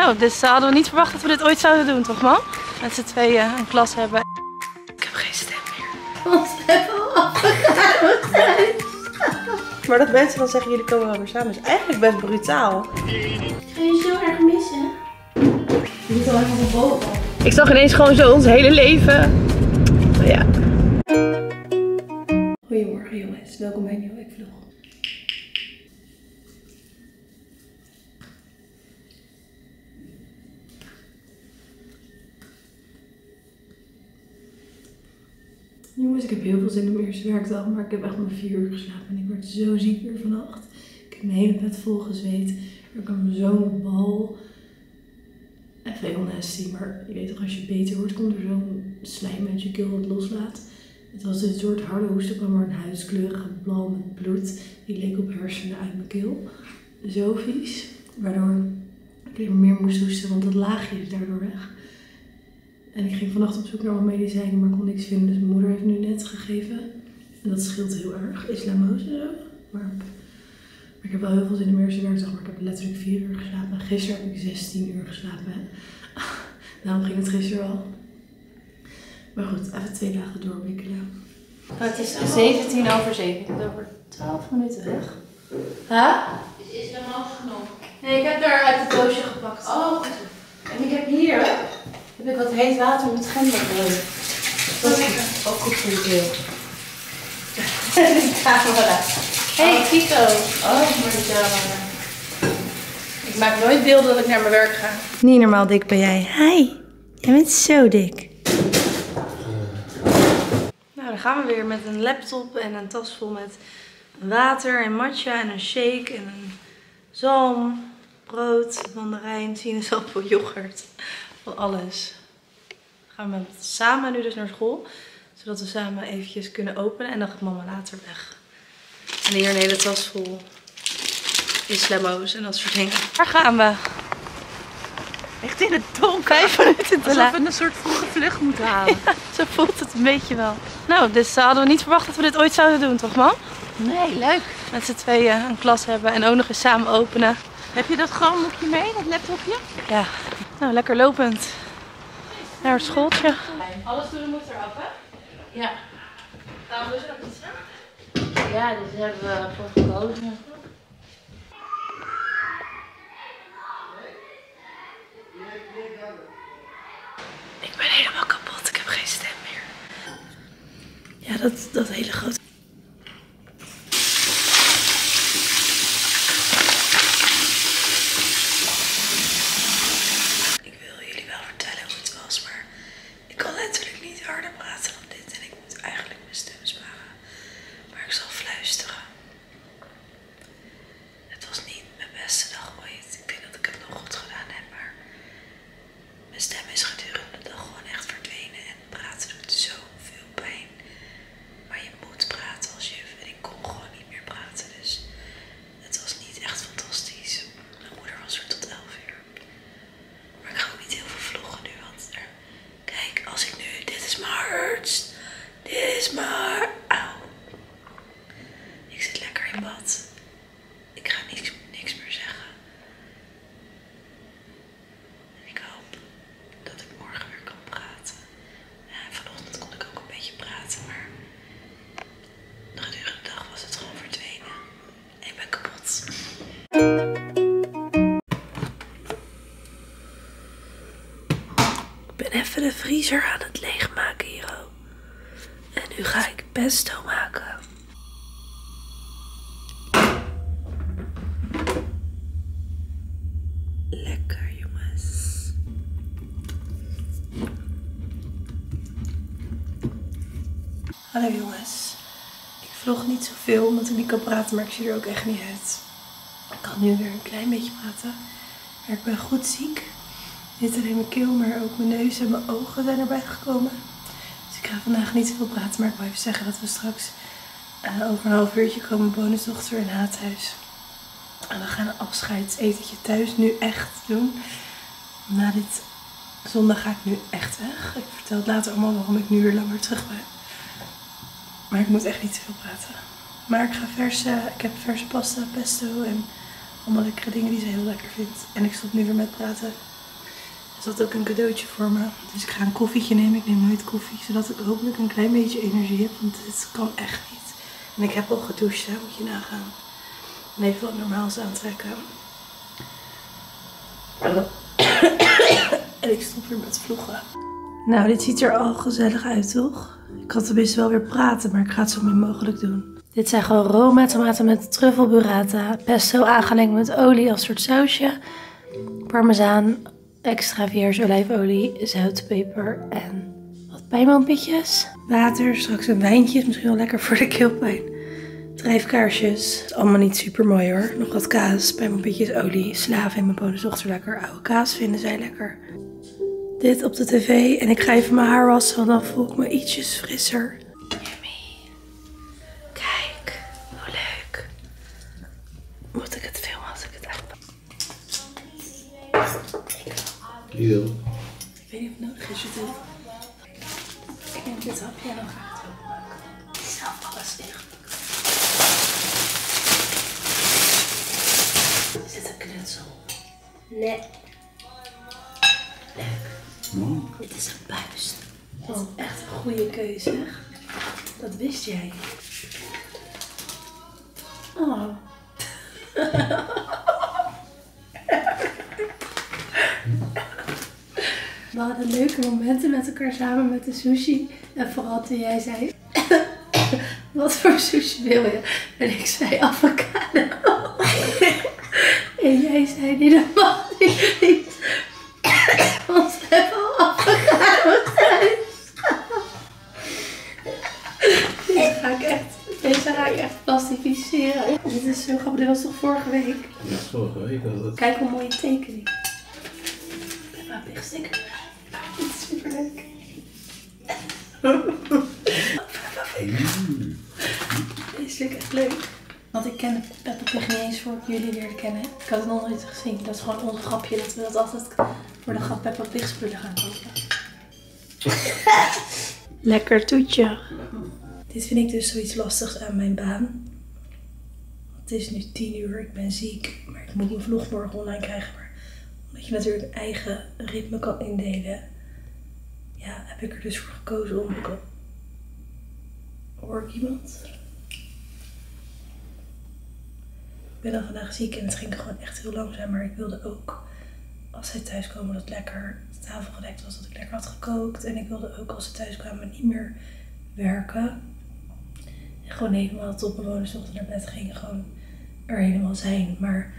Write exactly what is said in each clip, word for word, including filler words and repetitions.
Nou, dus hadden we niet verwacht dat we dit ooit zouden doen, toch man? Met z'n tweeën een klas hebben. Ik heb geen stem meer. Ons hebben al afgegaan. Maar dat mensen dan zeggen, jullie komen wel weer samen, is eigenlijk best brutaal. Ik ga je zo erg missen. Je moet al even van boven. Ik zag ineens gewoon zo ons hele leven. Maar ja. Goedemorgen jongens, welkom bij een nieuwe weekvlog. Jongens, ik heb heel veel zin in mijn eerste werkdag, maar ik heb echt maar vier uur geslapen en ik word zo ziek weer vannacht. Ik heb mijn hele bed vol gezweet. Er kwam zo'n bal. Even heel nasty, maar je weet toch, als je beter wordt, komt er zo'n slijm uit je keel wat loslaat. Het was een soort harde hoest, er kwam er een huidskleurige bal met bloed. Die leek op hersenen uit mijn keel. Zo vies. Waardoor ik even meer moest hoesten, want dat laagje is daardoor weg. En ik ging vannacht op zoek naar wat medicijnen, maar kon niks vinden. Dus mijn moeder heeft nu net gegeven. En dat scheelt heel erg. Islamose en zo. Maar, maar ik heb wel heel veel zin in mijn eerste werkdag. Maar ik heb letterlijk vier uur geslapen. Gisteren heb ik zestien uur geslapen. Hè. Daarom ging het gisteren al. Maar goed, even twee dagen doorwikkelen. Het is zeventien over zeven. Ik ben over twaalf minuten weg. Huh? Is Islamose genoeg? Nee, ik heb er uit het doosje gepakt. Oh, en ik heb hier heb ik wat heet water met gemberbrood. Dat is ook goed voor je keel. De camera. Hey Kiko. Oh, maar de camera. Ik maak nooit beelden dat ik naar mijn werk ga. Niet normaal dik ben jij. Hi. Jij bent zo dik. Nou, dan gaan we weer met een laptop en een tas vol met water en matcha en een shake en een zalm, brood, mandarijn, sinaasappel, yoghurt. Van alles. Gaan we samen nu dus naar school. Zodat we samen eventjes kunnen openen. En dan gaat mama later weg. En hier een hele tas vol Islamose en dat soort dingen. Waar gaan we? echt in het donker. Vijf minuten te laat. Alsof we een soort vroege vlucht moeten halen. Ja, zo voelt het een beetje wel. Nou, dus hadden we niet verwacht dat we dit ooit zouden doen, toch man? Nee, leuk. Met z'n tweeën een klas hebben en ook nog eens samen openen. Heb je dat Chromebookje mee, dat laptopje? Ja. Nou, lekker lopend naar het schooltje. Alles doen moet eraf, hè? Ja. Gaan we dus nog iets aan? Ja, dus hebben we voor gekozen. Ik ben helemaal kapot, ik heb geen stem meer. Ja, dat, dat hele grote... Ik wil jullie wel vertellen hoe het was, maar ik kan letterlijk niet harder praten dan dit. En ik moet eigenlijk mijn stem sparen. Maar ik zal fluisteren. Het was niet mijn beste dag ooit. Ik denk dat ik het nog goed gedaan heb, maar mijn stem is gedurende de dag gewoon echt verdwenen. En praten doet zoveel pijn. Maar je moet praten als juf. En ik kon gewoon niet meer praten. Dus het was niet echt fantastisch. Mijn moeder was er tot elf uur. Maar ik ga ook niet heel veel vloggen nu. Want er... kijk, als ik nu... Dit is mijn hardst. Dit is maar... Auw. Ik zit lekker in bad. Ik ga niks, niks meer zeggen. En ik hoop dat ik morgen weer kan praten. Ja, vanochtend kon ik ook een beetje praten, maar gedurende de dag was het gewoon verdwenen. En ik ben kapot. Ik ben even de vriezer aan het leegmaken hier. En nu ga ik pesto maken. Lekker jongens. Hallo jongens. Ik vlog niet zoveel omdat ik niet kan praten, maar ik zie er ook echt niet uit. Ik kan nu weer een klein beetje praten. Maar ik ben goed ziek. Niet alleen mijn keel, maar ook mijn neus en mijn ogen zijn erbij gekomen. Dus ik ga vandaag niet zoveel praten, maar ik wil even zeggen dat we straks uh, over een half uurtje komen bonusdochter in Haathuis. En we gaan een afscheidsetentje thuis nu echt doen. Na dit zondag ga ik nu echt weg. Ik vertel het later allemaal waarom ik nu weer langer terug ben. Maar ik moet echt niet zoveel praten. Maar ik ga verse, ik heb verse pasta, pesto en allemaal lekkere dingen die ze heel lekker vindt. En ik stop nu weer met praten. is dat ook een cadeautje voor me. Dus ik ga een koffietje nemen. Ik neem nooit koffie, zodat ik hopelijk een klein beetje energie heb. Want dit kan echt niet. En ik heb al gedoucht, hè, moet je nagaan. En even wat normaals aantrekken. En ik stop weer met vloggen. Nou, dit ziet er al gezellig uit, toch? Ik kan tenminste wel weer praten, maar ik ga het zo min mogelijk doen. Dit zijn gewoon Roma tomaten met truffel burrata. Pesto aangelengd met olie als soort sausje. Parmezaan, extra vierge olijfolie, zout, peper en wat pijnboompitjes. Water, straks een wijntje, is misschien wel lekker voor de keelpijn. Drijfkaarsjes, allemaal niet super mooi hoor. Nog wat kaas, pijnboompitjes, olie, slaven in mijn bonusdochter lekker. Oude kaas vinden zij lekker. Dit op de tv en ik ga even mijn haar wassen, want dan voel ik me ietsjes frisser. Yummy. Kijk, hoe leuk. Moet ik het filmen als ik het uitpak? Je wil. Ik weet niet of het nodig is. Het ik neem dit hapje en dan ga ik het openmaken. Zelf alles ingepakt. Is dit een knutsel? Nee. Leuk. Oh. Dit is een buis. Dat is echt een goede keuze. Dat wist jij. Oh. We hadden leuke momenten met elkaar samen met de sushi. En vooral toen jij zei, wat voor sushi wil je? En ik zei avocado. En jij zei, nee, dat mag niet. Want we hebben al avocado thuis. Deze ga ik echt, deze ga ik echt plastificeren. Dit is zo grappig, dit was toch vorige week? Ja, vorige week was het. Kijk hoe mooie tekening. Peppa Pig sticker. Dit is super leuk. Deze vind ik echt leuk. Want ik kende Peppa Pig niet eens voor ik jullie leerde kennen. Ik had het nog nooit gezien. Dat is gewoon ons grapje dat we dat altijd voor de grap Peppa Pig spullen gaan kopen. Lekker toetje. Dit vind ik dus zoiets lastigs aan mijn baan. Het is nu tien uur, ik ben ziek, maar ik moet mijn vlog morgen online krijgen. Maar omdat je natuurlijk een eigen ritme kan indelen, ja, heb ik er dus voor gekozen om... Hoor ik iemand? Ik ben dan vandaag ziek en het ging gewoon echt heel langzaam, maar ik wilde ook, als zij thuiskomen, dat lekker de tafel gedekt was, dat ik lekker had gekookt. En ik wilde ook, als ze thuiskwamen, niet meer werken. En gewoon helemaal tot mijn bonusdochter naar bed ging, gewoon er helemaal zijn. Maar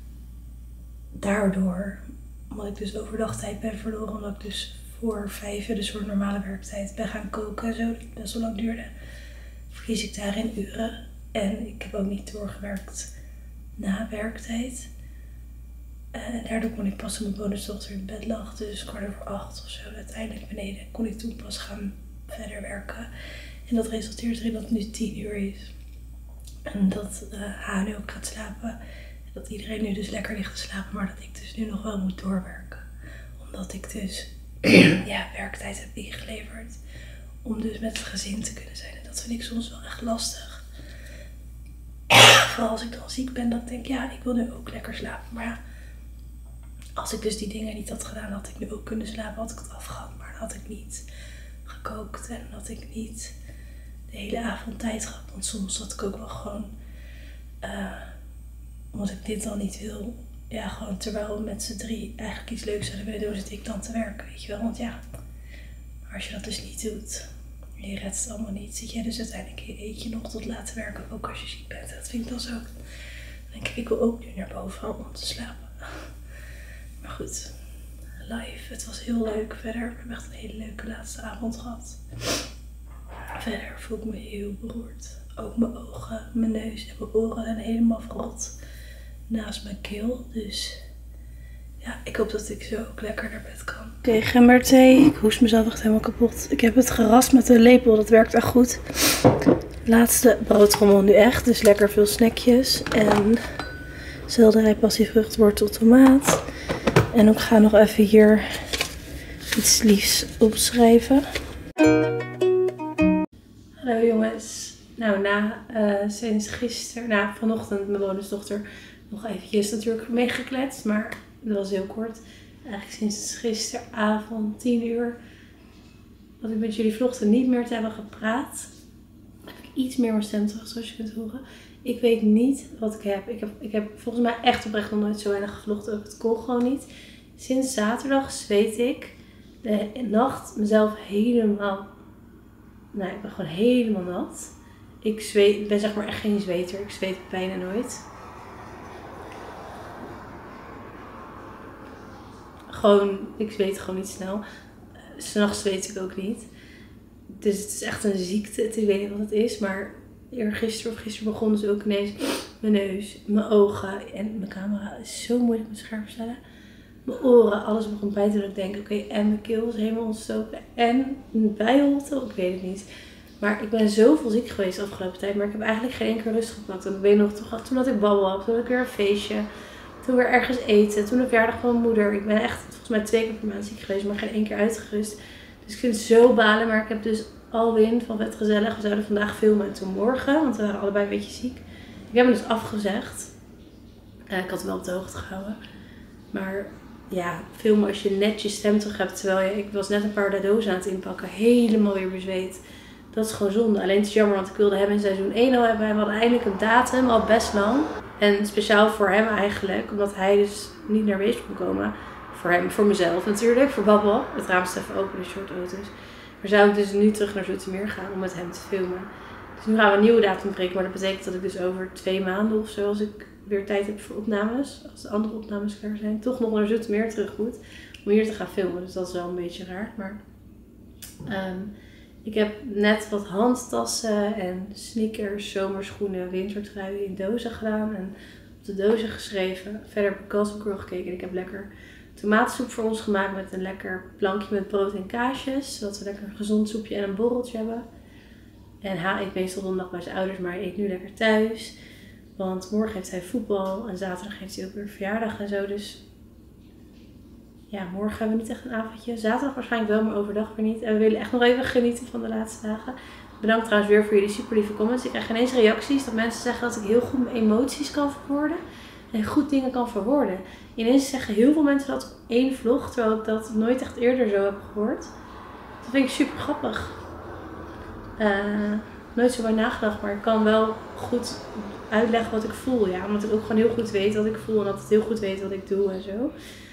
daardoor, omdat ik dus overdag tijd ben verloren, omdat ik dus voor vijf, dus voor normale werktijd, ben gaan koken en zo, dat best wel lang duurde, verlies ik daarin uren. En ik heb ook niet doorgewerkt na werktijd. En daardoor kon ik pas toen mijn bonusdochter in bed lag, dus kwart over acht of zo, uiteindelijk beneden, kon ik toen pas gaan verder werken. En dat resulteert erin dat het nu tien uur is. En dat uh, H nu ook gaat slapen. En dat iedereen nu dus lekker ligt te slapen, maar dat ik dus nu nog wel moet doorwerken. Omdat ik dus ja, werktijd heb ingeleverd. Om dus met het gezin te kunnen zijn. En dat vind ik soms wel echt lastig. Vooral als ik dan ziek ben, dat ik denk, ja, ik wil nu ook lekker slapen. Maar ja, als ik dus die dingen niet had gedaan, had ik nu ook kunnen slapen, had ik het afgehad. Maar dan had ik niet gekookt en had ik niet de hele avond tijd gehad. Want soms had ik ook wel gewoon, uh, omdat ik dit dan niet wil, ja, gewoon terwijl we met z'n drie eigenlijk iets leuks zouden willen doen, zit ik dan te werken, weet je wel. Want ja, maar als je dat dus niet doet, en je redt het allemaal niet, zit jij dus uiteindelijk in je eentje nog tot laten werken, ook als je ziek bent. Dat vind ik dan zo. Dan denk ik, ik wil ook nu naar boven om te slapen. Maar goed, live. Het was heel leuk verder. We hebben echt een hele leuke laatste avond gehad. Verder voel ik me heel beroerd. Ook mijn ogen, mijn neus en mijn oren zijn helemaal verrot naast mijn keel. Dus ja, ik hoop dat ik zo ook lekker naar bed kan. Oké, okay, gemberthee. Ik hoest mezelf echt helemaal kapot. Ik heb het gerast met een lepel. Dat werkt echt goed. Laatste broodrommel nu echt. Dus lekker veel snackjes. En selderij, passievrucht, wortel, tomaat. En ik ga nog even hier iets liefs opschrijven. Hallo jongens. Nou, na uh, sinds gisteren, na vanochtend mijn bonusdochter nog eventjes natuurlijk meegekletst. Maar dat was heel kort. eigenlijk sinds gisteravond tien uur, dat ik met jullie vlogde niet meer te hebben gepraat, heb ik iets meer mijn stem terug, zoals je kunt horen. Ik weet niet wat ik heb. Ik heb, ik heb volgens mij echt oprecht nog nooit zo weinig gevlogd. Ook het kon gewoon niet. Sinds zaterdag zweet ik de nacht mezelf helemaal... Nou, ik ben gewoon helemaal nat. Ik zweet, ik ben zeg maar echt geen zweter. Ik zweet bijna nooit. Gewoon, ik zweet gewoon niet snel. 's Nachts zweet ik ook niet. Dus het is echt een ziekte. Ik weet niet wat het is, maar eergisteren of gisteren begon dus ook ineens mijn neus, mijn ogen en mijn camera is zo moeilijk met scherp stellen. Mijn oren, alles begon pijn te doen. Ik denk, oké, okay, en mijn keel is helemaal ontstoken en een bijholte, ik weet het niet. Maar ik ben zoveel ziek geweest de afgelopen tijd, maar ik heb eigenlijk geen enkele rust gepakt. En ik weet nog, toen, toen had ik babbel had, toen had ik weer een feestje, toen weer ergens eten, toen de verjaardag van mijn moeder. Ik ben echt volgens mij twee keer per maand ziek geweest, maar geen één keer uitgerust. Dus ik vind het zo balen, maar ik heb dus Alwin van Vet Gezellig, we zouden vandaag filmen en toen morgen, want we waren allebei een beetje ziek. Ik heb hem dus afgezegd. Uh, ik had hem wel op de hoogte gehouden. Maar ja, filmen als je net je stem terug hebt, terwijl je, ik was net een paar dozen aan het inpakken, helemaal weer bezweet. Dat is gewoon zonde. Alleen het is jammer, want ik wilde hem in seizoen één al hebben. We hadden eindelijk een datum, al best lang. En speciaal voor hem eigenlijk, omdat hij dus niet naar Weesp kon komen. Voor hem, voor mezelf natuurlijk, voor Babbel. Het raam staat even open, de short auto's. Maar zou ik dus nu terug naar Zoetermeer gaan om met hem te filmen. Dus nu gaan we een nieuwe datum prikken, maar dat betekent dat ik dus over twee maanden of zo, als ik weer tijd heb voor opnames, als de andere opnames klaar zijn, toch nog naar Zoetermeer terug moet om hier te gaan filmen. Dus dat is wel een beetje raar. Maar um, ik heb net wat handtassen en sneakers, zomerschoenen, wintertruien in dozen gedaan en op de dozen geschreven. Verder heb ik Gossip Girl gekeken en ik heb lekker tomatensoep voor ons gemaakt met een lekker plankje met brood en kaasjes. Zodat we lekker een gezond soepje en een borreltje hebben. En Ha eet meestal donderdag bij zijn ouders, maar hij eet nu lekker thuis. Want morgen heeft hij voetbal en zaterdag heeft hij ook weer verjaardag en zo. Dus ja, morgen hebben we niet echt een avondje. Zaterdag waarschijnlijk wel, maar overdag weer niet. En we willen echt nog even genieten van de laatste dagen. Bedankt trouwens weer voor jullie super lieve comments. Ik krijg ineens reacties dat mensen zeggen dat ik heel goed mijn emoties kan verwoorden. En goed dingen kan verwoorden. Ineens zeggen heel veel mensen dat op één vlog, terwijl ik dat nooit echt eerder zo heb gehoord. Dat vind ik super grappig. Uh, nooit zo bij nagedacht, maar ik kan wel goed uitleggen wat ik voel. Ja, omdat ik ook gewoon heel goed weet wat ik voel en dat het heel goed weet wat ik doe en zo.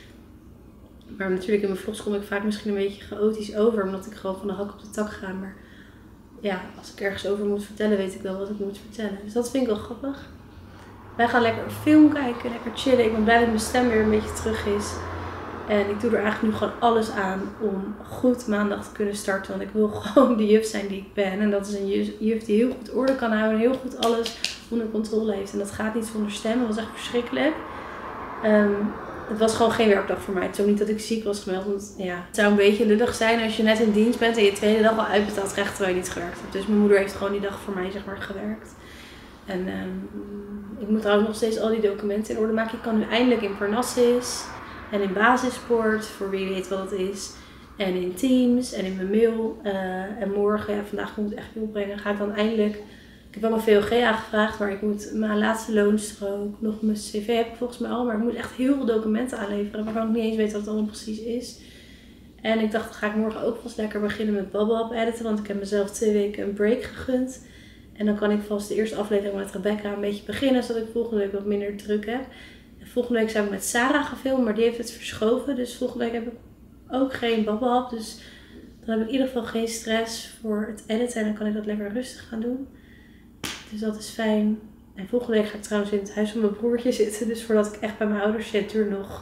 Maar natuurlijk in mijn vlogs kom ik vaak misschien een beetje chaotisch over, omdat ik gewoon van de hak op de tak ga. Maar ja, als ik ergens over moet vertellen, weet ik wel wat ik moet vertellen. Dus dat vind ik wel grappig. Wij gaan lekker een film kijken, lekker chillen. Ik ben blij dat mijn stem weer een beetje terug is. En ik doe er eigenlijk nu gewoon alles aan om goed maandag te kunnen starten. Want ik wil gewoon de juf zijn die ik ben. En dat is een juf die heel goed orde kan houden. Heel goed alles onder controle heeft. En dat gaat niet zonder stem. Dat was echt verschrikkelijk. Um, het was gewoon geen werkdag voor mij. Het is ook niet dat ik ziek was gemeld. Want ja, het zou een beetje lullig zijn als je net in dienst bent en je tweede dag al uitbetaald krijgt terwijl je niet gewerkt hebt. Dus mijn moeder heeft gewoon die dag voor mij zeg maar gewerkt. En um, ik moet trouwens nog steeds al die documenten in orde maken. Ik kan nu eindelijk in Parnassus en in Basisport, voor wie weet wat het is. En in Teams en in mijn mail. Uh, en morgen, ja, vandaag moet ik het echt niet opbrengen, ga ik dan eindelijk... Ik heb wel mijn V O G aangevraagd, maar ik moet mijn laatste loonstrook, nog mijn cv heb ik volgens mij al. Maar ik moet echt heel veel documenten aanleveren waarvan ik niet eens weet wat het allemaal precies is. En ik dacht, dan ga ik morgen ook vast lekker beginnen met Bubble Up editen, want ik heb mezelf twee weken een break gegund. En dan kan ik vast de eerste aflevering met Rebecca een beetje beginnen, zodat ik volgende week wat minder druk heb. En volgende week zou ik met Sarah gaan filmen, maar die heeft het verschoven. Dus volgende week heb ik ook geen Bubble Up. Dus dan heb ik in ieder geval geen stress voor het editen en dan kan ik dat lekker rustig gaan doen. Dus dat is fijn. En volgende week ga ik trouwens in het huis van mijn broertje zitten. Dus voordat ik echt bij mijn ouders zit, duurt nog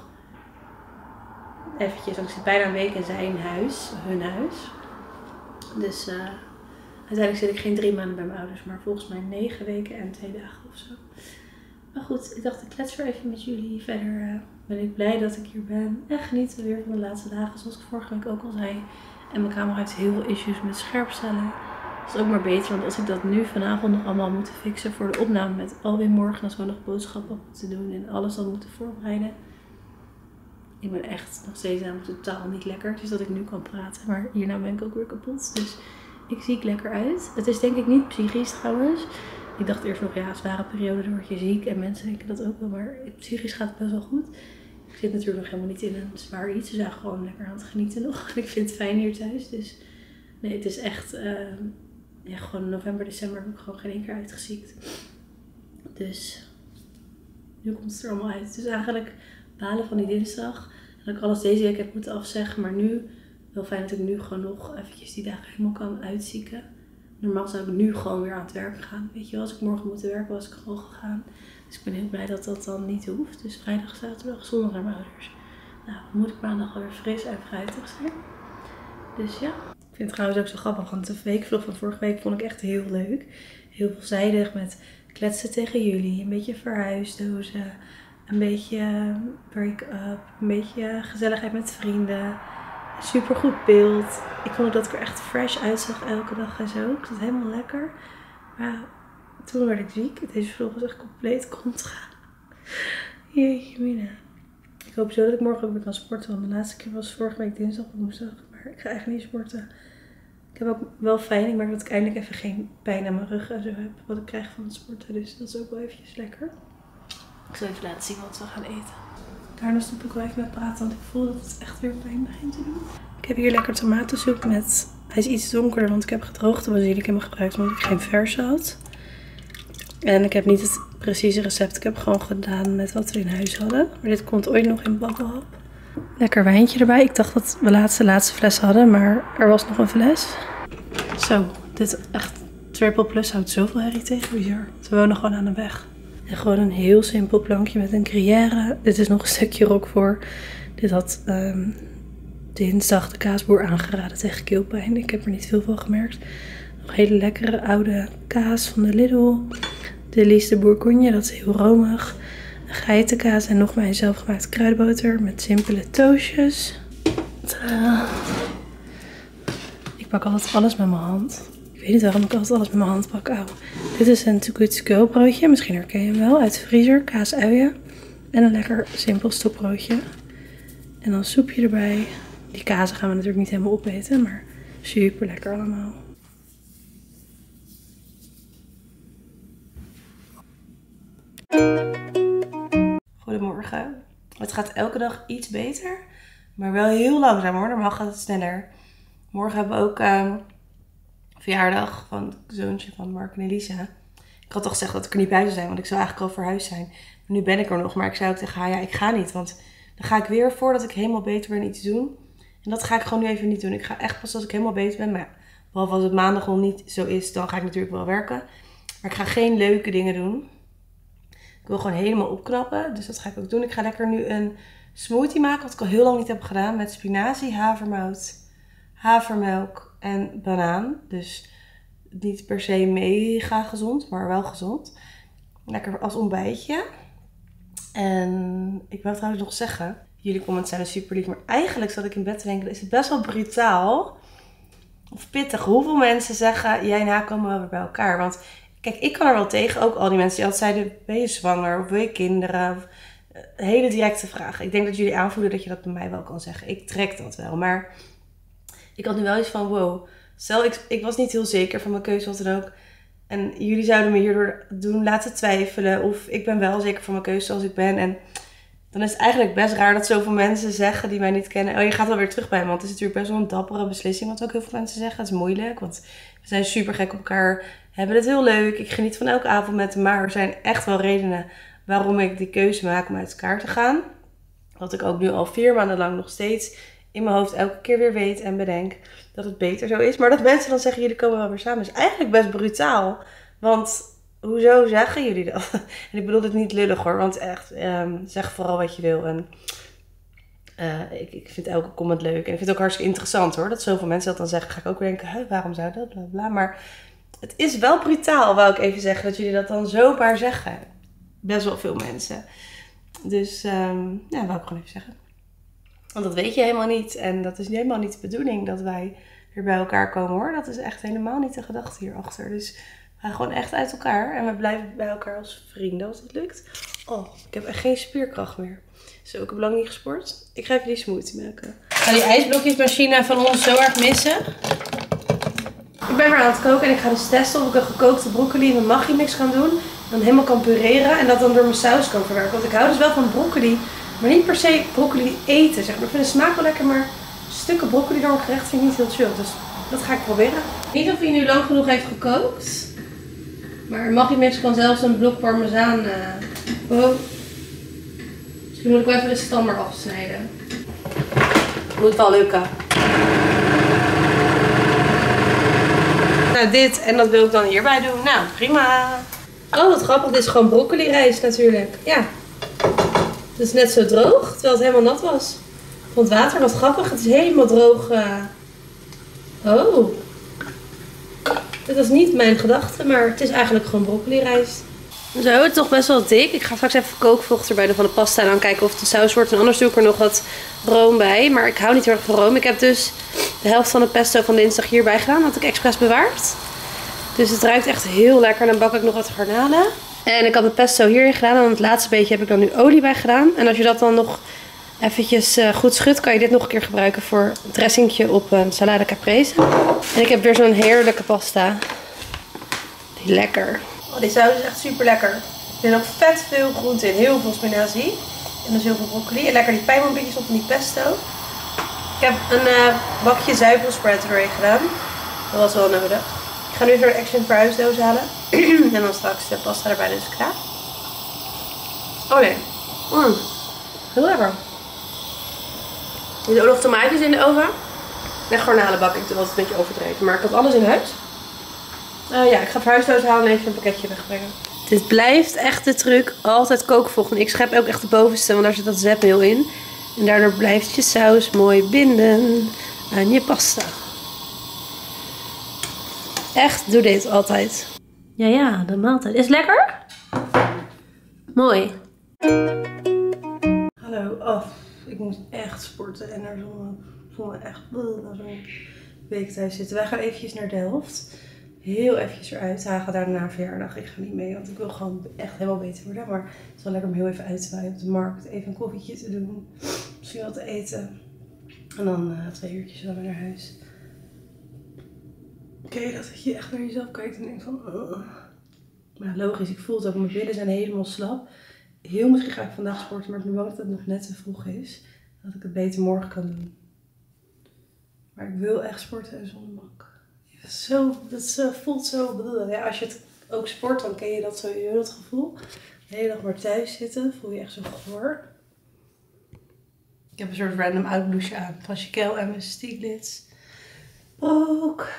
eventjes. Want ik zit bijna een week in zijn huis, hun huis. Dus uh, uiteindelijk zit ik geen drie maanden bij mijn ouders, maar volgens mij negen weken en twee dagen of zo. Maar goed, ik dacht ik klets weer even met jullie. Verder uh, ben ik blij dat ik hier ben. En genieten we weer van de laatste dagen, zoals ik vorige week ook al zei. En mijn camera heeft heel veel issues met scherpstellen. Dat is ook maar beter, want als ik dat nu vanavond nog allemaal moet fixen voor de opname met Alwin morgen, dan zou ik nog boodschappen moeten doen en alles dan moeten voorbereiden. Ik ben echt nog steeds aan totaal niet lekker, dus dat ik nu kan praten. Maar hierna ben ik ook weer kapot, dus ik zie ik lekker uit. Het is denk ik niet psychisch trouwens. Ik dacht eerst nog, ja, zware periode, dan word je ziek en mensen denken dat ook wel, maar psychisch gaat het best wel goed. Ik Ik zit natuurlijk nog helemaal niet in een zwaar iets. We zijn gewoon lekker aan het genieten nog. En ik vind het fijn hier thuis. Dus nee, het is echt... Uh, ja, gewoon november, december heb ik gewoon geen één keer uitgeziekt. Dus nu komt het er allemaal uit. Dus eigenlijk balen van die dinsdag. Dat ik alles deze week heb moeten afzeggen. Maar nu, wel fijn dat ik nu gewoon nog eventjes die dagen helemaal kan uitzieken. Normaal zou ik nu gewoon weer aan het werk gaan. Weet je wel, als ik morgen moet werken was ik gewoon gegaan. Dus ik ben heel blij dat dat dan niet hoeft. Dus vrijdag, zaterdag, zondag naar mijn ouders. Nou, dan moet ik maandag alweer fris en fruitig zijn. Dus ja. Ik vind het trouwens ook zo grappig, want de weekvlog van vorige week vond ik echt heel leuk. Heel veelzijdig met kletsen tegen jullie, een beetje verhuisdozen, een beetje break-up, een beetje gezelligheid met vrienden. Super goed beeld. Ik vond ook dat ik er echt fresh uitzag elke dag en zo. Ik zat helemaal lekker. Maar ja, toen werd ik ziek. Deze vlog was echt compleet contra. Jeetje mina. Ik hoop zo dat ik morgen ook weer kan sporten. Want de laatste keer was vorige week dinsdag of woensdag. Maar ik ga echt niet sporten. Ik heb ook wel fijn. Ik merk dat ik eindelijk even geen pijn aan mijn rug en zo heb. Wat ik krijg van het sporten. Dus dat is ook wel eventjes lekker. Ik zal even laten zien wat we gaan eten. Daarna stop ik wel even met praten. Want ik voel dat het echt weer pijn begint te doen. Ik heb hier lekker tomatensoep met... Hij is iets donkerder. Want ik heb gedroogde basilicum helemaal gebruikt. Omdat ik geen verse had. En ik heb niet het precieze recept. Ik heb gewoon gedaan met wat we in huis hadden. Maar dit komt ooit nog in babbelhap. Lekker wijntje erbij. Ik dacht dat we laatste laatste fles hadden. Maar er was nog een fles. Zo, dit echt triple plus houdt zoveel herrie tegen. Bizar. We wonen gewoon aan de weg. En gewoon een heel simpel plankje met een gruyère. Dit is nog een stukje roquefort. Dit had um, dinsdag de kaasboer aangeraden tegen keelpijn. Ik heb er niet veel van gemerkt. Nog hele lekkere oude kaas van de Lidl. De Lies de Bourgogne, dat is heel romig. Een geitenkaas en nog mijn zelfgemaakte kruidenboter met simpele toastjes. Tadaa. Ik pak altijd alles met mijn hand. Ik weet niet waarom ik altijd alles met mijn hand pak. Oh. Dit is een Too Good To Go broodje. Misschien herken je hem wel. Uit de vriezer. Kaas, uien. En een lekker simpel stokbroodje. En dan soepje erbij. Die kazen gaan we natuurlijk niet helemaal opeten. Maar super lekker allemaal. Goedemorgen. Het gaat elke dag iets beter. Maar wel heel langzaam hoor. Normaal gaat het sneller. Morgen hebben we ook uh, verjaardag van het zoontje van Mark en Elisa. Ik had toch gezegd dat ik er niet bij zou zijn. Want ik zou eigenlijk al verhuisd zijn. Maar nu ben ik er nog. Maar ik zei ook tegen haar, ja ik ga niet. Want dan ga ik weer voordat ik helemaal beter ben iets doen. En dat ga ik gewoon nu even niet doen. Ik ga echt pas als ik helemaal beter ben. Maar ja, behalve als het maandag nog niet zo is. Dan ga ik natuurlijk wel werken. Maar ik ga geen leuke dingen doen. Ik wil gewoon helemaal opknappen. Dus dat ga ik ook doen. Ik ga lekker nu een smoothie maken. Wat ik al heel lang niet heb gedaan. Met spinazie, havermout, havermelk en banaan. Dus niet per se mega gezond. Maar wel gezond. Lekker als ontbijtje. En ik wil trouwens nog zeggen. Jullie comments zijn super lief. Maar eigenlijk zat ik in bed te denken. Is het best wel brutaal. Of pittig. Hoeveel mensen zeggen. Jij en haar komen wel weer bij elkaar. Want kijk, ik kan er wel tegen. Ook al die mensen die altijd zeiden, ben je zwanger? Of wil je kinderen? Of, uh, hele directe vragen. Ik denk dat jullie aanvoelen dat je dat bij mij wel kan zeggen. Ik trek dat wel. Maar ik had nu wel iets van, wow. Stel, ik, ik was niet heel zeker van mijn keuze, wat dan ook. En jullie zouden me hierdoor doen laten twijfelen. Of ik ben wel zeker van mijn keuze zoals ik ben. En dan is het eigenlijk best raar dat zoveel mensen zeggen die mij niet kennen. Oh, je gaat wel weer terug bij me. Want het is natuurlijk best wel een dappere beslissing. Wat ook heel veel mensen zeggen. Het is moeilijk. Want we zijn super gek op elkaar. Hebben het heel leuk. Ik geniet van elke avond met hem. Maar er zijn echt wel redenen waarom ik die keuze maak om uit elkaar te gaan. Wat ik ook nu al vier maanden lang nog steeds in mijn hoofd elke keer weer weet en bedenk dat het beter zo is. Maar dat mensen dan zeggen, jullie komen wel weer samen, is eigenlijk best brutaal. Want hoezo zeggen jullie dat? En ik bedoel het niet lullig hoor. Want echt, um, zeg vooral wat je wil. En uh, ik, ik vind elke comment leuk. En ik vind het ook hartstikke interessant hoor. Dat zoveel mensen dat dan zeggen. Ga ik ook weer denken, huh, waarom zou dat? Bla bla. Maar het is wel brutaal, wou ik even zeggen. Dat jullie dat dan zomaar zeggen. Best wel veel mensen. Dus um, ja, wou ik gewoon even zeggen. Want dat weet je helemaal niet. En dat is helemaal niet de bedoeling dat wij weer bij elkaar komen hoor. Dat is echt helemaal niet de gedachte hierachter. Dus we gaan gewoon echt uit elkaar. En we blijven bij elkaar als vrienden als dat lukt. Oh, ik heb echt geen spierkracht meer. Zo, ik heb lang niet gesport. Ik ga even die smoothie maken. Ik ga die ijsblokjesmachine van ons zo erg missen. Ik ben weer aan het koken en ik ga dus testen of ik een gekookte broccoli in een maggi mix kan doen. Dan helemaal kan pureren en dat dan door mijn saus kan verwerken. Want ik hou dus wel van broccoli Maar niet per se broccoli eten, zeg maar. Ik vind de smaak wel lekker, maar stukken broccoli door een gerecht vind ik niet heel chill. Dus dat ga ik proberen. Ik weet niet of hij nu lang genoeg heeft gekookt. Maar Maggi Mix kan zelfs een blok parmezaan. Uh, wow. Misschien moet ik wel even de stam er afsnijden. Moet wel lukken. Nou, dit en dat wil ik dan hierbij doen. Nou, prima. Oh, wat grappig. Dit is gewoon broccoli rijst natuurlijk. Ja. Het is net zo droog, terwijl het helemaal nat was. Van het water, wat grappig. Het is helemaal droog. Uh... Oh. Dit was niet mijn gedachte, maar het is eigenlijk gewoon broccoli rijst. Zo, het is toch best wel dik. Ik ga straks even kookvocht erbij doen van de pasta en dan kijken of het een saus wordt. En anders doe ik er nog wat room bij. Maar ik hou niet heel erg van room. Ik heb dus de helft van de pesto van dinsdag hierbij gedaan. Dat had ik expres bewaard. Dus het ruikt echt heel lekker. En dan bak ik nog wat garnalen. En ik had de pesto hierin gedaan. En het laatste beetje heb ik dan nu olie bij gedaan. En als je dat dan nog eventjes uh, goed schudt, kan je dit nog een keer gebruiken voor een dressingje op een salade caprese. En ik heb weer zo'n heerlijke pasta. Die lekker. Oh, die saus is echt super lekker. Er zit ook vet veel groente in. Heel veel spinazie. En dus heel veel broccoli. En lekker die pijnboompjes op van die pesto. Ik heb een uh, bakje zuivelspread erin gedaan. Dat was wel nodig. Ik ga nu even een Action verhuisdoos halen. En dan straks de pasta erbij, dus klaar. Oh nee. Mm. Heel lekker. Er zitten ook nog tomaatjes in de oven. En garnalen bak ik, dat was een beetje overdreven. Maar ik had alles in huis. Uh, ja, ik ga verhuisdoos halen en even een pakketje wegbrengen. Dit blijft echt de truc. Altijd kookvocht. En ik schep ook echt de bovenste, want daar zit dat zetmeel in. En daardoor blijft je saus mooi binden aan je pasta. Echt, doe dit altijd. Ja, ja, de maaltijd. Is het lekker? Mooi. Hallo. Oh, ik moest echt sporten en er voel me echt na zo'n week thuis zitten. Wij gaan eventjes naar Delft. Heel eventjes eruit. Hij gaat daarna een verjaardag. Ik ga niet mee, want ik wil gewoon echt helemaal beter worden. Maar het is wel lekker om heel even uit te waaien op de markt. Even een koffietje te doen. Misschien wat te eten. En dan uh, twee uurtjes dan weer naar huis. Oké, okay, dat je echt naar jezelf kijkt en denkt van... Oh. Maar logisch, ik voel het ook. Mijn billen zijn helemaal slap. Heel misschien ga ik vandaag sporten, maar ik ben bang dat het nog net te vroeg is. Dat ik het beter morgen kan doen. Maar ik wil echt sporten en zonnebank. Dat, is zo, dat is, uh, voelt zo... Ja, als je het ook sport, dan ken je dat sowieso, dat gevoel. De hele dag maar thuis zitten, voel je echt zo goor. Ik heb een soort random uitbloesje aan. Van Chiquel en mijn Stieglitz. Ook.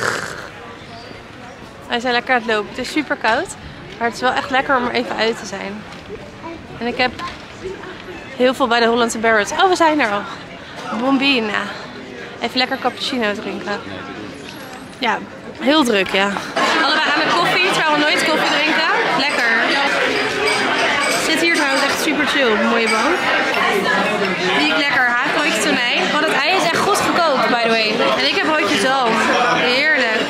Wij zijn lekker aan het lopen. Het is super koud. Maar het is wel echt lekker om er even uit te zijn. En ik heb heel veel bij de Hollandse Barrett. Oh, we zijn er al. Bombina. Even lekker cappuccino drinken. Ja, heel druk, ja. Allebei aan de koffie, terwijl we nooit koffie drinken. Lekker. Ik zit hier trouwens echt super chill op een mooie bank. Die ik lekker haakbroodje tonijn. Want het ei is echt goed gekookt, by the way. En ik heb broodje zalm. Heerlijk.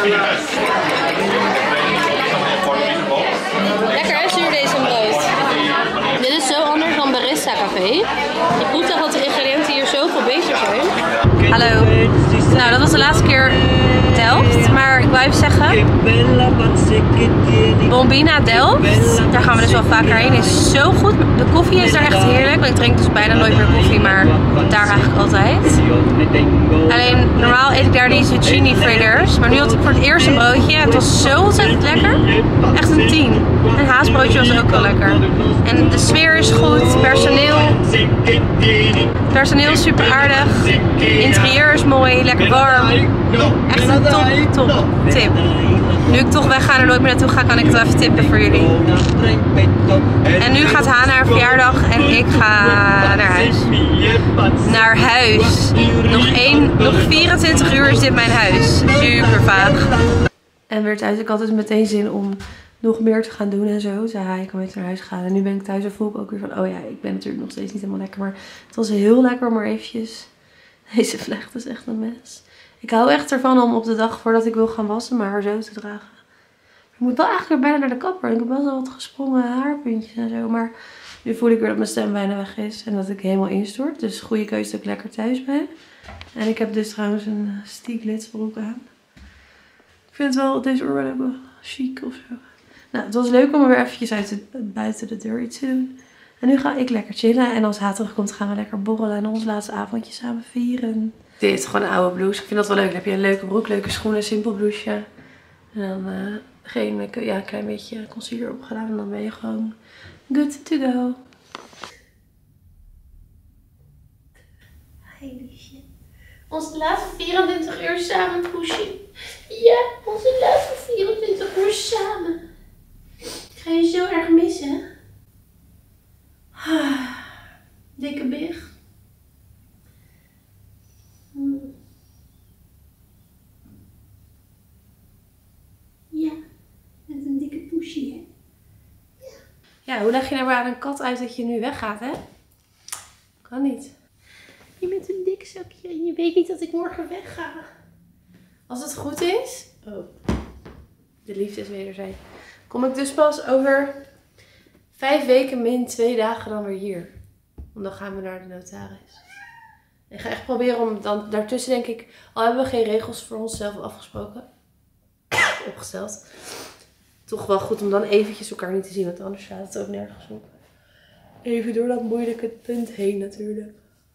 Lekker hè, zuurdesembrood. Dit is zo anders dan Barista Café. Je proeft toch dat de ingrediënten hier zoveel beter zijn. Hallo. Nou, dat was de laatste keer Delft. Maar ik wou even zeggen, Bombina Delft, daar gaan we dus wel vaker heen, is zo goed. De koffie is daar echt heerlijk, want ik drink dus bijna nooit meer koffie, maar daar eigenlijk altijd. Alleen, normaal eet ik daar die zucchini fritters, maar nu had ik voor het eerst een broodje en het was zo ontzettend lekker. Echt een tien. En haasbroodje was ook wel lekker. En de sfeer is goed, personeel, personeel is super aardig, interieur is mooi, lekker warm. Echt een top, top tip. Nu ik toch wegga en er nooit meer naartoe ga, kan ik het wel even tippen voor jullie. En nu gaat Haan naar haar verjaardag en ik ga naar huis. Naar huis. Nog, één, nog vierentwintig uur is dit mijn huis. Super vaag. En weer thuis. Ik had dus meteen zin om nog meer te gaan doen en zo. Zei hij, ik kan weer naar huis gaan. En nu ben ik thuis en voel ik ook weer van, oh ja, ik ben natuurlijk nog steeds niet helemaal lekker. Maar het was heel lekker om maar eventjes... Deze vlecht is echt een mes. Ik hou echt ervan om op de dag voordat ik wil gaan wassen, maar haar zo te dragen. Ik moet wel eigenlijk weer bijna naar de kapper. Ik heb best wel wat gesprongen haarpuntjes en zo. Maar nu voel ik weer dat mijn stem bijna weg is. En dat ik helemaal instort. Dus goede keuze dat ik lekker thuis ben. En ik heb dus trouwens een Stieglitz broek aan. Ik vind het wel, deze oorbellen hebben chic of zo. Nou, het was leuk om er weer eventjes uit de, buiten de deur iets te doen. En nu ga ik lekker chillen. En als H terugkomt gaan we lekker borrelen en ons laatste avondje samen vieren. Dit is gewoon een oude blouse. Ik vind dat wel leuk. Dan heb je een leuke broek, leuke schoenen, simpel blouseje. En dan uh, geen, ja, een klein beetje concealer opgedaan. En dan ben je gewoon good to go. Hi liefje. Onze laatste vierentwintig uur samen, poesje. Ja, onze laatste vierentwintig uur samen. Ik ga je zo erg missen. Ah, dikke big. Hmm. Ja, met een dikke poesje, hè? Ja. Ja, hoe leg je nou maar aan een kat uit dat je nu weggaat, hè? Kan niet. Je bent een dik zakje en je weet niet dat ik morgen wegga. Als het goed is... Oh, de liefde is wederzijds. Kom ik dus pas over vijf weken min twee dagen dan weer hier. Want dan gaan we naar de notaris. Ik ga echt proberen om dan daartussen denk ik... Al hebben we geen regels voor onszelf afgesproken. Opgesteld. Toch wel goed om dan eventjes elkaar niet te zien. Want anders staat het ook nergens op. Even door dat moeilijke punt heen natuurlijk.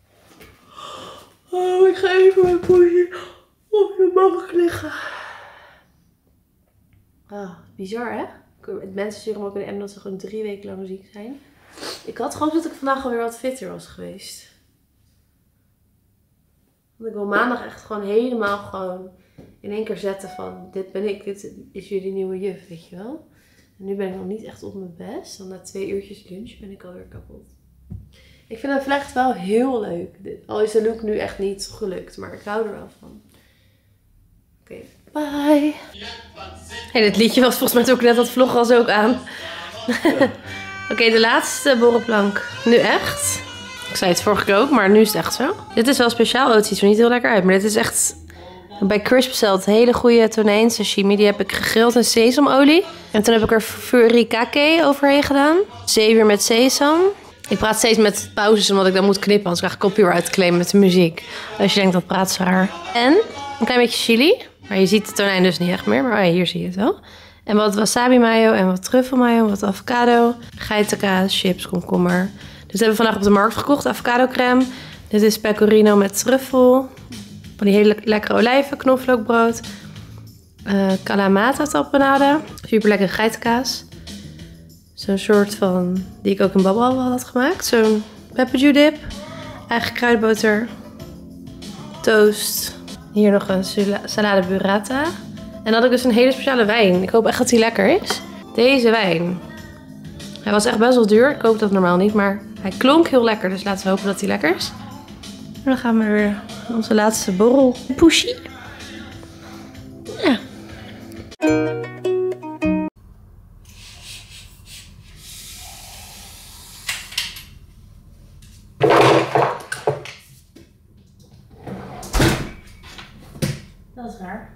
Oh, ik ga even mijn poesje op de bank liggen. Ah, bizar hè? Mensen sturen me ook een M dat ze gewoon drie weken lang ziek zijn. Ik had gehoopt dat ik vandaag alweer wat fitter was geweest. Want ik wil maandag echt gewoon helemaal gewoon in één keer zetten van... Dit ben ik, dit is jullie nieuwe juf, weet je wel. En nu ben ik nog niet echt op mijn best. Dan na twee uurtjes lunch ben ik alweer kapot. Ik vind het vlecht wel heel leuk. Al is de look nu echt niet gelukt, maar ik hou er wel van. Oké, okay, bye. Hey, dit liedje was volgens mij ook net dat vlog als ook aan. Oké, okay, de laatste borrelplank. Nu echt. Ik zei het vorige keer ook, maar nu is het echt zo. Dit is wel speciaal. Oh, het ziet er niet heel lekker uit. Maar dit is echt bij Crisp besteld. Hele goede tonijn sashimi. Die heb ik gegrild in sesamolie. En toen heb ik er furikake overheen gedaan. Zeewier met sesam. Ik praat steeds met pauzes omdat ik dan moet knippen. Anders krijg ik copyright claim met de muziek. Als je denkt dat praat zo raar. En een klein beetje chili. Maar je ziet de tonijn dus niet echt meer. Maar oh ja, hier zie je het wel. En wat wasabi mayo en wat truffel mayo. Wat avocado. Geitenkaas, chips, komkommer. Dit hebben we vandaag op de markt gekocht. Avocado crème. Dit is pecorino met truffel. Van die hele lekkere olijven. Knoflookbrood. Uh, Kalamata tapenade. Super lekkere geitenkaas. Zo'n soort van, die ik ook in babbel al had gemaakt. Zo'n pepperdew dip. Eigen kruidboter. Toast. Hier nog een salade burrata. En dan had ik dus een hele speciale wijn. Ik hoop echt dat die lekker is. Deze wijn. Hij was echt best wel duur. Ik koop dat normaal niet, maar hij klonk heel lekker. Dus laten we hopen dat hij lekker is. En dan gaan we weer onze laatste borrel. Pushy. Ja. Dat is raar.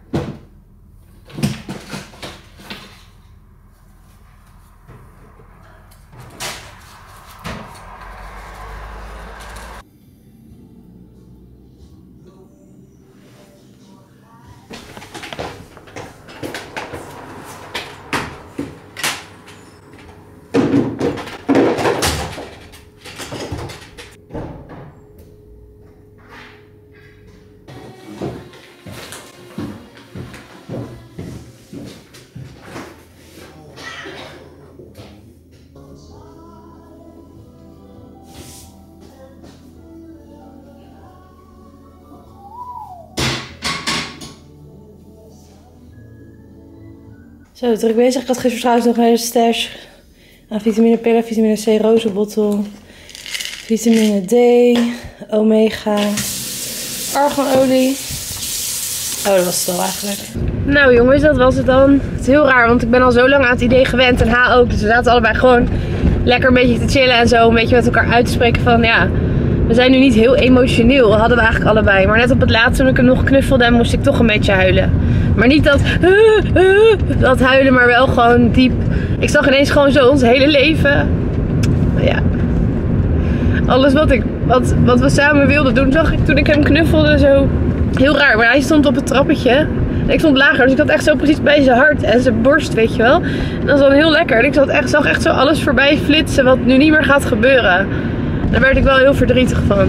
Zo, druk bezig. Ik had gisteren trouwens nog een hele stash aan vitamine pillen, vitamine C rozenbottel, vitamine D, omega, arganolie. Oh, dat was het wel eigenlijk. Nou jongens, dat was het dan. Het is heel raar, want ik ben al zo lang aan het idee gewend en H ook. Dus we zaten allebei gewoon lekker een beetje te chillen en zo. Een beetje met elkaar uit te spreken van ja, we zijn nu niet heel emotioneel. Hadden we eigenlijk allebei. Maar net op het laatste toen ik hem nog knuffelde moest ik toch een beetje huilen. Maar niet dat, uh, uh, dat huilen, maar wel gewoon diep. Ik zag ineens gewoon zo ons hele leven. Ja. Alles wat, ik, wat, wat we samen wilden doen, zag ik toen ik hem knuffelde zo. Heel raar, maar hij stond op het trappetje. Ik stond lager, dus ik zat echt zo precies bij zijn hart en zijn borst, weet je wel. En dat was dan heel lekker. En ik zat echt, zag echt zo alles voorbij flitsen wat nu niet meer gaat gebeuren. Daar werd ik wel heel verdrietig van.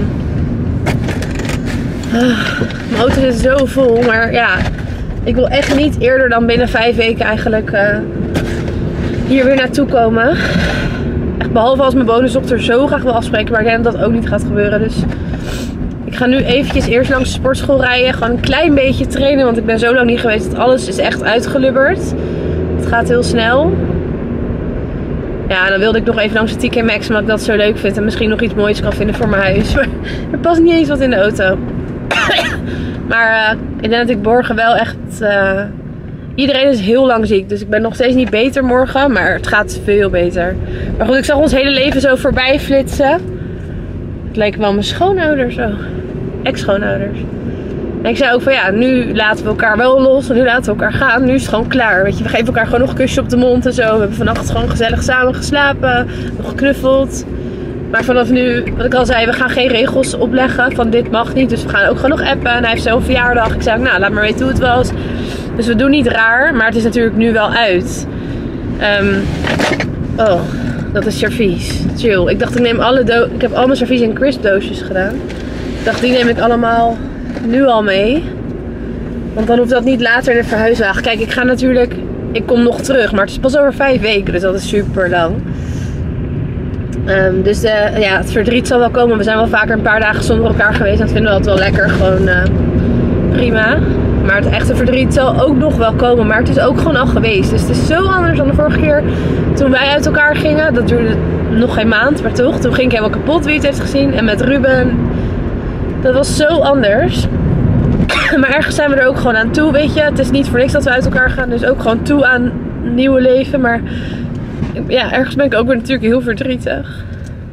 Mijn auto zit zo vol, maar ja, ik wil echt niet eerder dan binnen vijf weken eigenlijk uh, hier weer naartoe komen. Echt behalve als mijn bonusdochter zo graag wil afspreken, maar ik denk dat dat ook niet gaat gebeuren. Dus ik ga nu eventjes eerst langs de sportschool rijden, gewoon een klein beetje trainen, want ik ben zo lang niet geweest dat alles is echt uitgelubberd. Het gaat heel snel. Ja, dan wilde ik nog even langs de T K Maxx, omdat ik dat zo leuk vind en misschien nog iets moois kan vinden voor mijn huis. Maar er past niet eens wat in de auto. Maar uh, ik denk dat ik morgen wel echt... Uh, iedereen is heel lang ziek. Dus ik ben nog steeds niet beter morgen. Maar het gaat veel beter. Maar goed, ik zag ons hele leven zo voorbij flitsen. Het lijken wel mijn schoonouders zo. Ex-schoonouders. En ik zei ook van ja, nu laten we elkaar wel los. En nu laten we elkaar gaan. Nu is het gewoon klaar. Weet je, we geven elkaar gewoon nog een kusje op de mond en zo. We hebben vannacht gewoon gezellig samen geslapen. Nog geknuffeld. Maar vanaf nu, wat ik al zei, we gaan geen regels opleggen van dit mag niet. Dus we gaan ook gewoon nog appen. En hij heeft zo'n verjaardag. Ik zei, nou, laat maar weten hoe het was. Dus we doen niet raar, maar het is natuurlijk nu wel uit. Um, oh, dat is servies. Chill. Ik dacht, ik neem alle do ik heb al mijn servies in crisp doosjes gedaan. Ik dacht, die neem ik allemaal nu al mee. Want dan hoeft dat niet later in de verhuiswagen. Kijk, ik ga natuurlijk, ik kom nog terug, maar het is pas over vijf weken. Dus dat is super lang. Um, dus de, ja, het verdriet zal wel komen. We zijn wel vaker een paar dagen zonder elkaar geweest. En dat vinden we altijd wel lekker. Gewoon uh, prima. Maar het echte verdriet zal ook nog wel komen. Maar het is ook gewoon al geweest. Dus het is zo anders dan de vorige keer toen wij uit elkaar gingen. Dat duurde nog geen maand, maar toch. Toen ging ik helemaal kapot, wie het heeft gezien. En met Ruben. Dat was zo anders. Maar ergens zijn we er ook gewoon aan toe, weet je. Het is niet voor niks dat we uit elkaar gaan. Dus ook gewoon toe aan nieuwe leven. Maar ja, ergens ben ik ook weer natuurlijk heel verdrietig.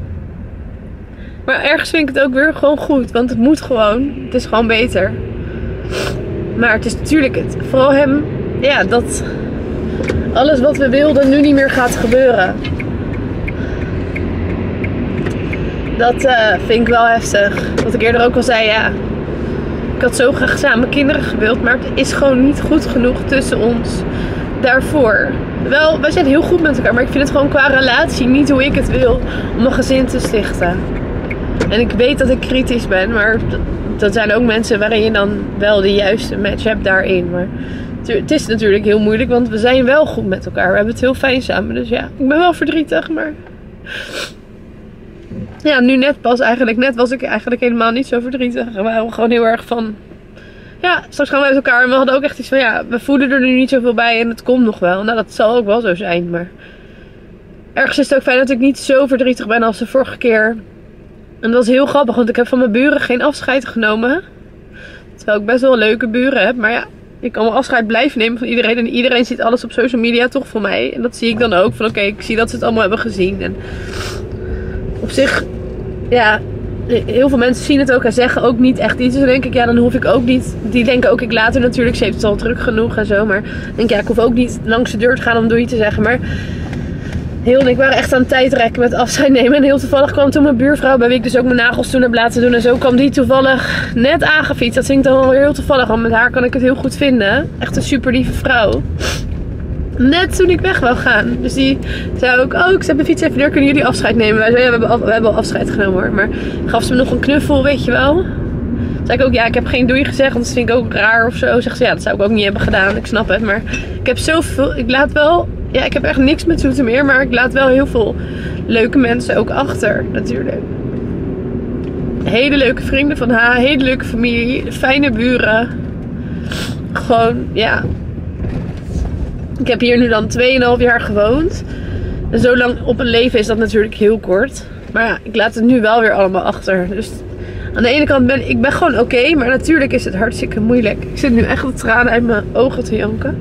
Maar ergens vind ik het ook weer gewoon goed. Want het moet gewoon. Het is gewoon beter. Maar het is natuurlijk het. Vooral hem. Ja, dat alles wat we wilden nu niet meer gaat gebeuren. Dat uh, vind ik wel heftig. Wat ik eerder ook al zei, ja. Ik had zo graag samen kinderen gewild. Maar het is gewoon niet goed genoeg tussen ons. Daarvoor. Wel, wij zijn heel goed met elkaar. Maar ik vind het gewoon qua relatie niet hoe ik het wil. Om een gezin te stichten. En ik weet dat ik kritisch ben. Maar dat zijn ook mensen waarin je dan wel de juiste match hebt daarin. Maar het is natuurlijk heel moeilijk. Want we zijn wel goed met elkaar. We hebben het heel fijn samen. Dus ja, ik ben wel verdrietig. Maar ja, nu net pas eigenlijk. Net was ik eigenlijk helemaal niet zo verdrietig. We waren gewoon heel erg van... Ja, straks gaan we uit elkaar. En we hadden ook echt iets van, ja, we voelen er nu niet zoveel bij. En het komt nog wel. Nou, dat zal ook wel zo zijn. Maar ergens is het ook fijn dat ik niet zo verdrietig ben als de vorige keer. En dat is heel grappig. Want ik heb van mijn buren geen afscheid genomen. Terwijl ik best wel leuke buren heb. Maar ja, ik kan wel afscheid blijven nemen van iedereen. En iedereen ziet alles op social media toch voor mij. En dat zie ik dan ook. Van oké, okay, ik zie dat ze het allemaal hebben gezien. En op zich, ja... Heel veel mensen zien het ook en zeggen ook niet echt iets. Dus dan denk ik, ja, dan hoef ik ook niet... Die denken ook, ik later natuurlijk, ze heeft het al druk genoeg en zo. Maar dan denk ik, ja, ik hoef ook niet langs de deur te gaan om doei te zeggen. Maar heel en ik waren echt aan het tijdrekken met afscheid nemen. En heel toevallig kwam toen mijn buurvrouw, bij wie ik dus ook mijn nagels toen heb laten doen. En zo kwam die toevallig net aangefietst. Dat vind ik dan wel weer heel toevallig, want met haar kan ik het heel goed vinden. Echt een super lieve vrouw. Net toen ik weg wou gaan. Dus die zei ook, oh, ik zet mijn fiets even neer, kunnen jullie afscheid nemen? Wij zeiden, ja, we hebben, al, we hebben al afscheid genomen hoor. Maar gaf ze me nog een knuffel, weet je wel. Toen zei ik ook, ja, ik heb geen doei gezegd, want dat vind ik ook raar of zo. Zegt ze, ja, dat zou ik ook niet hebben gedaan, ik snap het. Maar ik heb zoveel, ik laat wel, ja, ik heb echt niks met Zoetermeer, maar ik laat wel heel veel leuke mensen ook achter, natuurlijk. Hele leuke vrienden van haar, hele leuke familie, fijne buren. Gewoon, ja... Ik heb hier nu dan twee komma vijf jaar gewoond. En zo lang op een leven is dat natuurlijk heel kort. Maar ja, ik laat het nu wel weer allemaal achter. Dus aan de ene kant ben ik ben gewoon oké. Okay, maar natuurlijk is het hartstikke moeilijk. Ik zit nu echt de tranen uit mijn ogen te janken.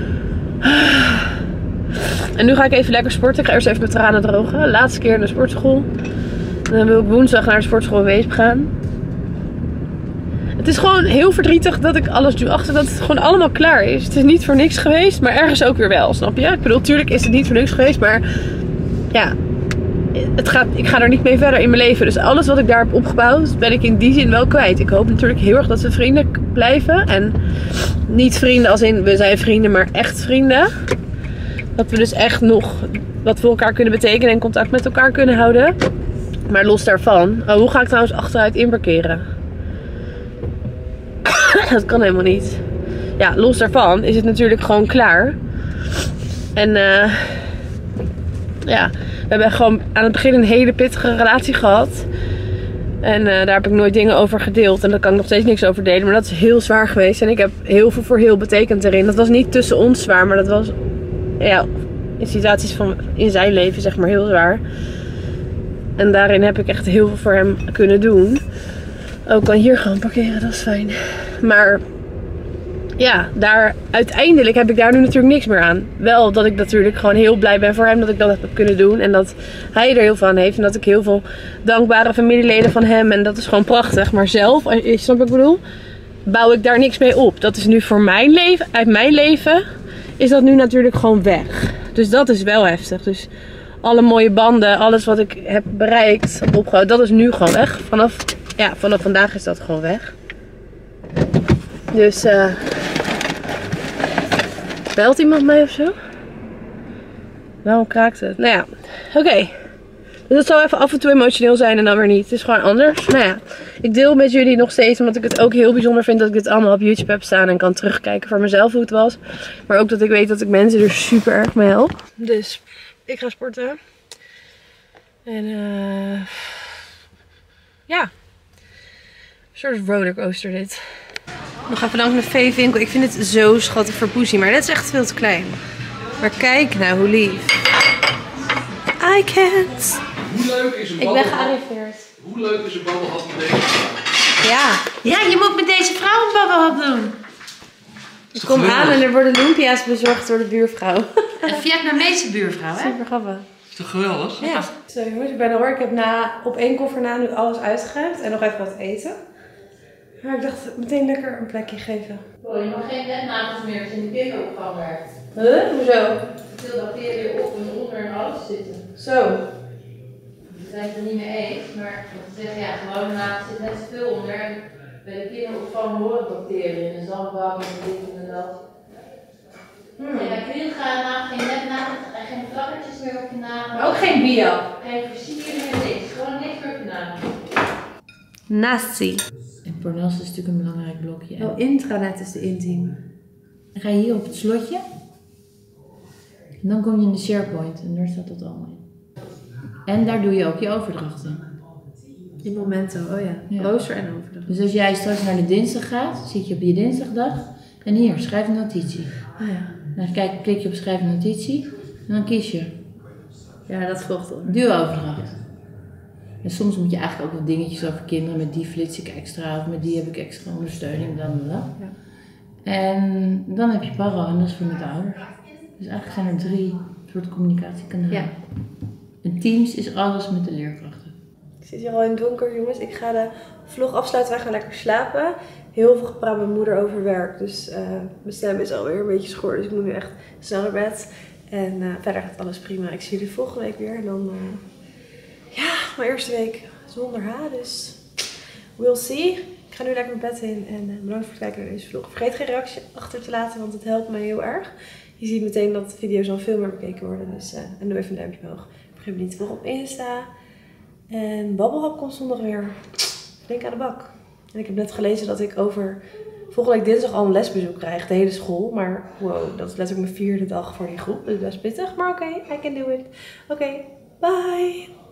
En nu ga ik even lekker sporten. Ik ga eerst even mijn tranen drogen. Laatste keer in de sportschool. En dan wil ik woensdag naar de sportschool in Weesp gaan. Het is gewoon heel verdrietig dat ik alles doe achter, dat het gewoon allemaal klaar is. Het is niet voor niks geweest, maar ergens ook weer wel, snap je? Ik bedoel, natuurlijk is het niet voor niks geweest, maar ja, het gaat, ik ga er niet mee verder in mijn leven. Dus alles wat ik daar heb opgebouwd, ben ik in die zin wel kwijt. Ik hoop natuurlijk heel erg dat we vrienden blijven. En niet vrienden als in we zijn vrienden, maar echt vrienden. Dat we dus echt nog wat voor elkaar kunnen betekenen en contact met elkaar kunnen houden. Maar los daarvan, oh, hoe ga ik trouwens achteruit inparkeren? Dat kan helemaal niet. Ja, los daarvan is het natuurlijk gewoon klaar. En uh, ja, we hebben gewoon aan het begin een hele pittige relatie gehad. En uh, daar heb ik nooit dingen over gedeeld. En daar kan ik nog steeds niks over delen. Maar dat is heel zwaar geweest. En ik heb heel veel voor heel betekend erin. Dat was niet tussen ons zwaar, maar dat was ja, in situaties van in zijn leven zeg maar heel zwaar. En daarin heb ik echt heel veel voor hem kunnen doen. Ook kan hier gaan parkeren, dat is fijn. Maar ja, daar, uiteindelijk heb ik daar nu natuurlijk niks meer aan. Wel dat ik natuurlijk gewoon heel blij ben voor hem dat ik dat heb kunnen doen. En dat hij er heel veel aan heeft. En dat ik heel veel dankbare familieleden van hem. En dat is gewoon prachtig. Maar zelf, je snapt wat ik bedoel, bouw ik daar niks mee op. Dat is nu voor mijn leven, uit mijn leven, is dat nu natuurlijk gewoon weg. Dus dat is wel heftig. Dus alle mooie banden, alles wat ik heb bereikt, opgebouwd, dat is nu gewoon weg. Vanaf, ja, vanaf vandaag is dat gewoon weg. Dus uh, belt iemand mij of zo? Waarom kraakt het? Nou ja, oké. Okay. Dus het zal even af en toe emotioneel zijn en dan weer niet. Het is gewoon anders. Nou ja, ik deel met jullie nog steeds omdat ik het ook heel bijzonder vind dat ik dit allemaal op YouTube heb staan en kan terugkijken voor mezelf hoe het was. Maar ook dat ik weet dat ik mensen er super erg mee help. Dus ik ga sporten. En uh, ja, een soort rollercoaster dit. Nog even langs de veewinkel. Ik vind het zo schattig voor Poesie, maar dit is echt veel te klein. Maar kijk nou hoe lief. I can't. Hoe leuk is een Ik ben gearriveerd. Hoe leuk is een babbelhap met deze vrouw? Ja. Ja, je moet met deze vrouw een babbelhap doen. Ik kom aan en er worden lumpia's bezorgd door de buurvrouw. Een Vietnamese buurvrouw, hè? Super grappig. Is toch geweldig? Ja. Zo jongens, ik ben er hoor. Ik heb na, op één koffer na nu alles uitgeruimd en nog even wat eten. Maar ik dacht meteen lekker een plekje geven. Oh, je mag geen bednagels meer als je in de kinderopvang werkt. Huh? Hoezo? Veel bacteriën op en onder en alles zitten. Zo. Dat zijn het er niet mee eens, maar wat ze zeggen, ja, gewone nagels zit net zoveel onder. En bij de kinderopvang horen bacteriën in de zandbak en dit en dat. Hmm. Ja, krielgraan nagels, geen bednagels, geen plakkertjes meer op je nagels. Ook geen bio. Geen versiering meer, niks. Gewoon niks meer op je nagels. Nasi. En Pornels is natuurlijk een belangrijk blokje. Oh, intranet is de intiem. Dan ga je hier op het slotje. En dan kom je in de SharePoint en daar staat dat allemaal in. En daar doe je ook je overdracht in. In Momento, oh ja. Ja. Rooster en overdracht. Dus als jij straks naar de dinsdag gaat, zit je op je dinsdagdag. En hier, schrijf een notitie. Oh ja. Dan kijk, klik je op schrijf een notitie. En dan kies je. Ja, dat volgt al. Duo-overdracht. En soms moet je eigenlijk ook wat dingetjes over kinderen. Met die flits ik extra of met die heb ik extra ondersteuning. Dan, dan. Ja. En dan heb je paro en dat is voor met de ouders. Dus eigenlijk zijn er drie soorten communicatiekanalen. Ja. En Teams is alles met de leerkrachten. Ik zit hier al in het donker, jongens. Ik ga de vlog afsluiten. Wij gaan lekker slapen. Heel veel gepraat met mijn moeder over werk. Dus uh, mijn stem is alweer een beetje schor. Dus ik moet nu echt snel naar bed. En uh, verder gaat alles prima. Ik zie jullie volgende week weer. En dan, uh, ja, mijn eerste week zonder haar. Dus we'll see. Ik ga nu lekker mijn bed in. En uh, bedankt voor het kijken naar deze vlog. Vergeet geen reactie achter te laten, want het helpt mij heel erg. Je ziet meteen dat de video's al veel meer bekeken worden. Dus, uh, en doe even een duimpje omhoog. Vergeet me niet te volgen op Insta. En Babbelhap komt zondag weer. Denk aan de bak. En ik heb net gelezen dat ik over volgende week dinsdag al een lesbezoek krijg. De hele school. Maar wow, dat is letterlijk mijn vierde dag voor die groep. Dus best pittig. Maar oké, okay, I can do it. Oké, okay, bye.